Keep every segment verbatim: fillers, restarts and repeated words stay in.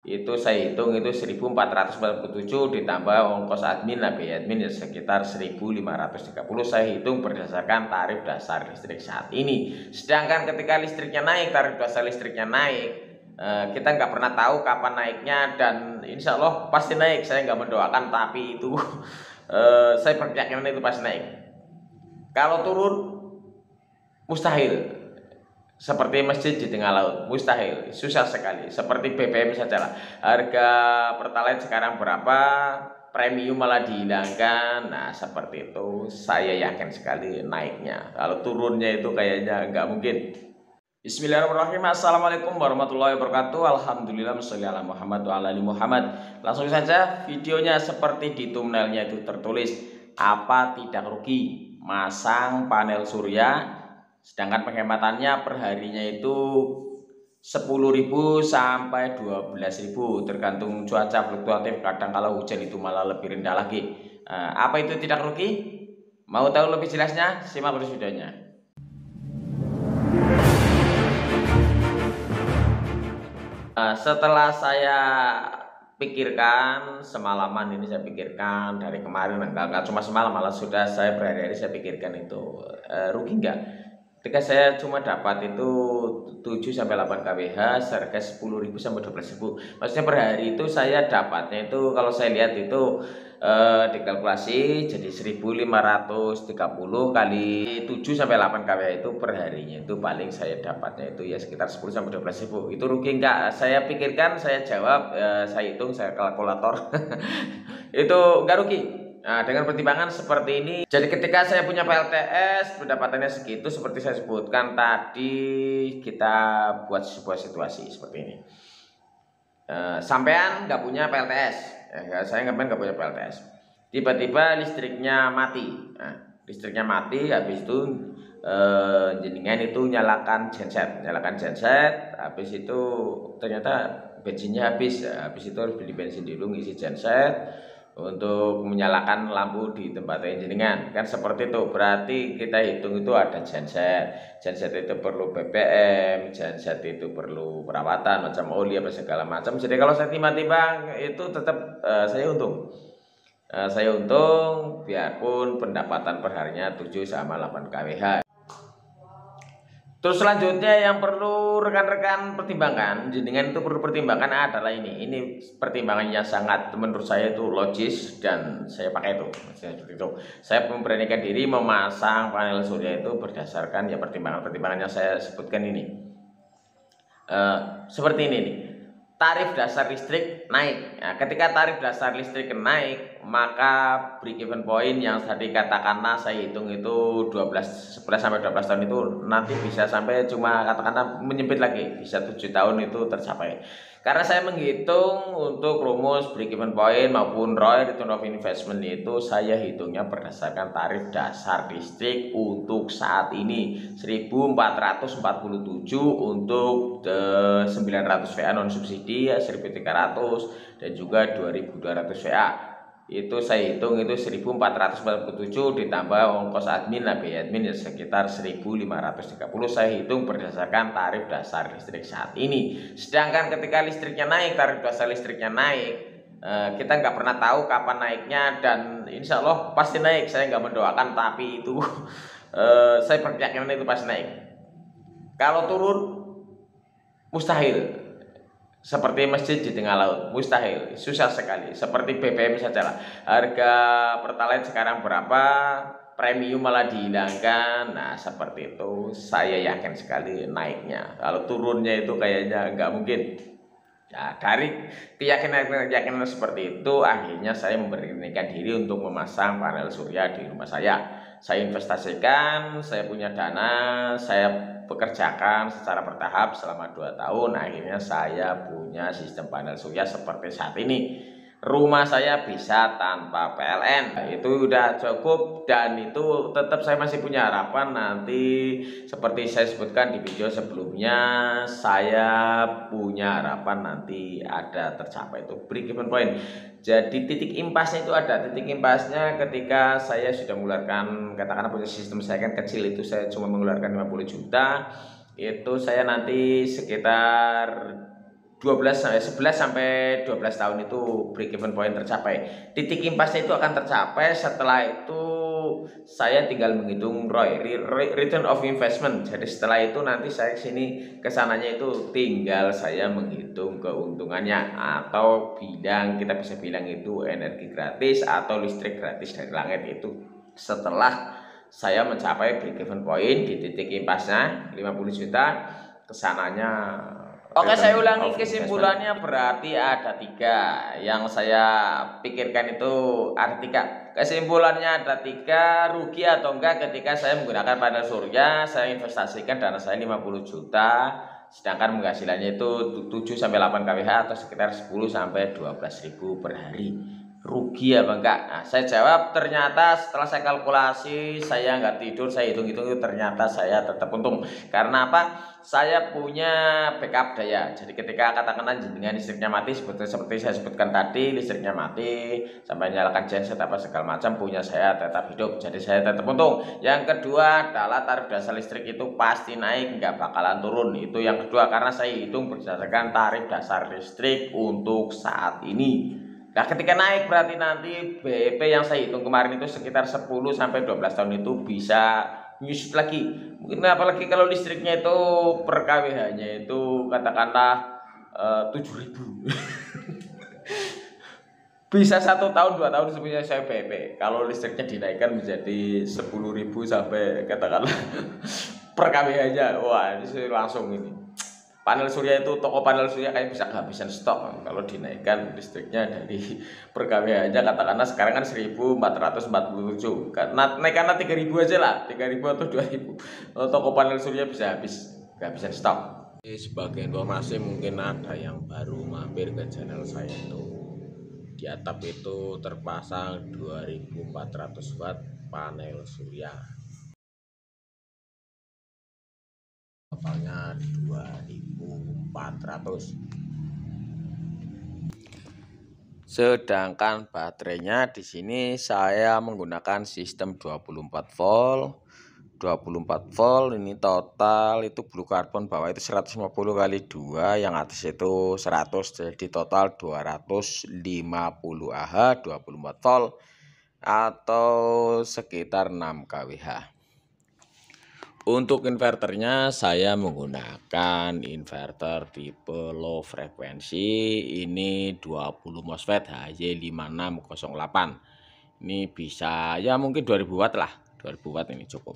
itu saya hitung itu seribu empat ratus empat puluh tujuh ditambah ongkos admin lah, biaya admin ya sekitar seribu lima ratus tiga puluh. Saya hitung berdasarkan tarif dasar listrik saat ini. Sedangkan ketika listriknya naik, tarif dasar listriknya naik, eh, kita nggak pernah tahu kapan naiknya, dan insya Allah pasti naik. Saya nggak mendoakan, tapi itu eh, saya peryakinan itu pasti naik. Kalau turun mustahil. Seperti masjid di tengah laut, mustahil, susah sekali. Seperti B B M saja lah, harga pertalite sekarang berapa, premium malah dihilangkan. Nah seperti itu, saya yakin sekali naiknya. Kalau turunnya itu kayaknya nggak mungkin. Bismillahirrahmanirrahim. Assalamualaikum warahmatullahi wabarakatuh. Alhamdulillah, sholli ala Muhammad wa ala ali Muhammad. Langsung saja videonya, seperti di thumbnailnya itu tertulis, apa tidak rugi masang panel surya, sedangkan penghematannya perharinya itu sepuluh ribu sampai dua belas ribu, tergantung cuaca fluktuatif. Kadang kalau hujan itu malah lebih rendah lagi. Nah, apa itu tidak rugi? Mau tahu lebih jelasnya? Simak terus videonya. Nah, setelah saya pikirkan semalaman, ini saya pikirkan dari kemarin, enggak, enggak cuma semalam, malah sudah saya berhari-hari saya pikirkan itu e, rugi enggak. Ketika saya cuma dapat itu tujuh sampai delapan kilowatt seharga sepuluh ribu sampai dua belas ribu. Maksudnya per hari itu saya dapatnya itu, kalau saya lihat itu eh, dikalkulasi jadi seribu lima ratus tiga puluh kali tujuh sampai delapan kilowatt itu per harinya itu paling saya dapatnya itu ya sekitar sepuluh sampai dua belas ribu. Itu rugi enggak? Saya pikirkan, saya jawab, eh, saya hitung, saya kalkulator. Itu enggak rugi. Nah, dengan pertimbangan seperti ini, jadi ketika saya punya P L T S, pendapatannya segitu, seperti saya sebutkan tadi, kita buat sebuah situasi seperti ini. E, sampean nggak punya P L T S, ya, saya ngapain nggak punya P L T S. Tiba-tiba listriknya mati, nah, listriknya mati, habis itu e, jenengan itu nyalakan genset, nyalakan genset, habis itu ternyata bensinnya habis, habis itu harus beli bensin dulu, ngisi genset untuk menyalakan lampu di tempat jenengan, kan seperti itu. Berarti kita hitung itu ada genset, genset itu perlu B B M, genset itu perlu perawatan macam oli apa segala macam. Jadi kalau saya timbang-timbang itu tetap uh, saya untung, uh, saya untung biarpun pendapatan perharinya tujuh sama delapan kilowatt. Terus selanjutnya yang perlu rekan-rekan pertimbangkan, jenengan itu perlu pertimbangkan adalah ini. Ini pertimbangannya sangat, menurut saya itu logis, dan saya pakai itu. Seperti itu. Saya memberanikan diri memasang panel surya itu berdasarkan ya pertimbangan-pertimbangannya saya sebutkan ini. Uh, seperti ini nih. Tarif dasar listrik naik. Nah, ketika tarif dasar listrik naik, maka break even point yang tadi katakanlah saya hitung itu dua belas, sebelas sampai dua belas tahun itu nanti bisa sampai cuma katakanlah menyempit lagi, bisa tujuh tahun itu tercapai. Karena saya menghitung untuk rumus break even point maupun R O I, return of investment, itu saya hitungnya berdasarkan tarif dasar listrik untuk saat ini seribu empat ratus empat puluh tujuh untuk sembilan ratus watt non subsidi ya, seribu tiga ratus, dan juga dua ribu dua ratus watt. Itu saya hitung itu seribu empat ratus empat puluh tujuh ditambah ongkos admin lah, biaya admin ya sekitar seribu lima ratus tiga puluh. Saya hitung berdasarkan tarif dasar listrik saat ini. Sedangkan ketika listriknya naik, tarif dasar listriknya naik, eh, kita nggak pernah tahu kapan naiknya, dan insya Allah pasti naik. Saya nggak mendoakan, tapi itu eh, saya peryakinan itu pasti naik. Kalau turun mustahil. Seperti masjid di tengah laut, mustahil, susah sekali. Seperti B B M saja lah, harga pertalite sekarang berapa, premium malah dihilangkan. Nah seperti itu, saya yakin sekali naiknya. Kalau turunnya itu kayaknya nggak mungkin. Ya, dari keyakinan-keyakinan seperti itu, akhirnya saya memberanikan diri untuk memasang panel surya di rumah saya. Saya investasikan, saya punya dana, saya pekerjakan secara bertahap selama dua tahun. Akhirnya saya punya sistem panel surya seperti saat ini. Rumah saya bisa tanpa P L N, itu udah cukup, dan itu tetap saya masih punya harapan nanti seperti saya sebutkan di video sebelumnya, saya punya harapan nanti ada tercapai itu break even point. Jadi titik impasnya itu ada, titik impasnya ketika saya sudah mengeluarkan, katakanlah punya sistem saya kan kecil, itu saya cuma mengeluarkan lima puluh juta, itu saya nanti sekitar dua belas sampai sebelas sampai dua belas tahun itu break even point tercapai. Titik impasnya itu akan tercapai setelah itu saya tinggal menghitung R O I, return of investment. Jadi setelah itu nanti saya sini kesananya itu tinggal saya menghitung keuntungannya, atau bilang kita bisa bilang itu energi gratis atau listrik gratis dari langit itu setelah saya mencapai break even point di titik impasnya lima puluh juta kesananya. Oke, saya ulangi kesimpulannya, berarti ada tiga. Yang saya pikirkan itu ada tiga. Kesimpulannya ada tiga, rugi atau enggak ketika saya menggunakan panel surya, saya investasikan dana saya lima puluh juta, sedangkan penghasilannya itu tujuh sampai delapan K W H atau sekitar sepuluh sampai dua belas ribu per hari. Rugi apa enggak? Nah, saya jawab ternyata setelah saya kalkulasi, saya nggak tidur, saya hitung-hitung itu ternyata saya tetap untung. Karena apa? Saya punya backup daya. Jadi ketika katakanlah jenengan listriknya mati, seperti seperti saya sebutkan tadi, listriknya mati sampai nyalakan genset apa segala macam, punya saya tetap hidup. Jadi saya tetap untung. Yang kedua adalah tarif dasar listrik itu pasti naik, nggak bakalan turun. Itu yang kedua, karena saya hitung berdasarkan tarif dasar listrik untuk saat ini. Nah, ketika naik berarti nanti B E P yang saya hitung kemarin itu sekitar sepuluh sampai dua belas tahun itu bisa nyusut lagi. Mungkin apalagi kalau listriknya itu per K W H-nya itu katakanlah uh, tujuh ribu. Bisa satu tahun dua tahun sebenarnya saya B E P. Kalau listriknya dinaikkan menjadi sepuluh ribu sampai katakanlah per K W H-nya. Wah, ini langsung ini. Panel surya itu, toko panel surya kayak bisa kehabisan stok kalau dinaikkan listriknya dari per K W H-nya katakanlah sekarang kan seribu empat ratus empat puluh tujuh. Karena naikkanlah tiga ribu aja lah, tiga ribu atau dua ribu. Toko panel surya bisa habis kehabisan stok. Sebagai informasi, mungkin ada yang baru mampir ke channel saya itu. Di atap itu terpasang dua ribu empat ratus watt panel surya. Totalnya dua ribu empat ratus. Sedangkan baterainya di sini saya menggunakan sistem dua puluh empat volt. dua puluh empat volt ini total itu blue carbon bawah itu seratus lima puluh kali dua, yang atas itu seratus, jadi total dua ratus lima puluh Ah dua puluh empat volt atau sekitar enam K W H. Untuk inverternya saya menggunakan inverter tipe low frekuensi, ini dua puluh MOSFET H Y lima enam nol delapan. Ini bisa ya mungkin dua ribu watt lah, dua ribu watt ini cukup.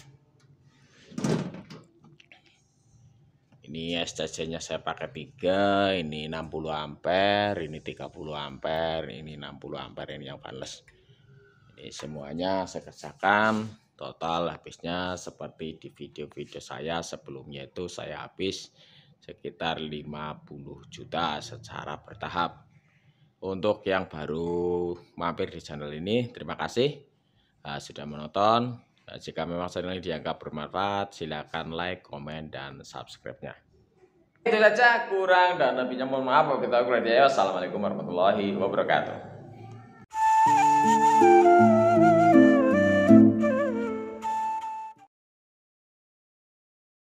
Ini S C C-nya saya pakai tiga, ini enam puluh ampere, ini tiga puluh ampere, ini enam puluh ampere, ini yang wireless. Ini semuanya saya kerjakan. Total habisnya seperti di video-video saya sebelumnya itu saya habis sekitar lima puluh juta secara bertahap. Untuk yang baru mampir di channel ini, terima kasih uh, sudah menonton. Uh, jika memang channel ini dianggap bermanfaat, silakan like, komen, dan subscribe-nya. Itu saja, kurang dan lebihnya mohon maaf. Kita kurang. Assalamualaikum warahmatullahi wabarakatuh.